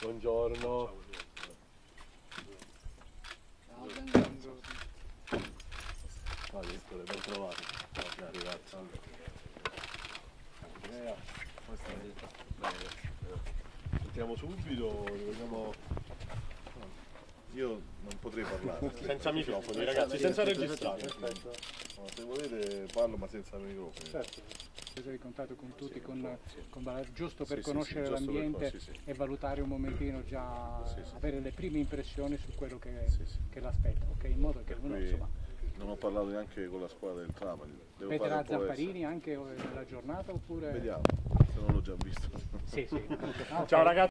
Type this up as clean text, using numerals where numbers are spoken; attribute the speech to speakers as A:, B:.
A: Buongiorno. Ben trovato. Ben arrivato. Andrea, entriamo subito, vogliamo...
B: Io non potrei parlare.
A: Senza microfoni, ragazzi, senza registrare.
B: No, se volete parlo ma senza microfoni.
C: Certo. Di contatto con tutti, con giusto per
B: Sì,
C: conoscere
B: giusto
C: l'ambiente
B: per,
C: e valutare un momentino già, avere le prime impressioni su quello che l'aspetta, ok? In modo che uno insomma...
B: Non ho parlato neanche con la squadra del Trapani.
C: Vedrà Zamparini anche nella giornata oppure...
B: Vediamo, se non l'ho già visto.
C: Sì, sì. Okay.
A: Ciao ragazzi.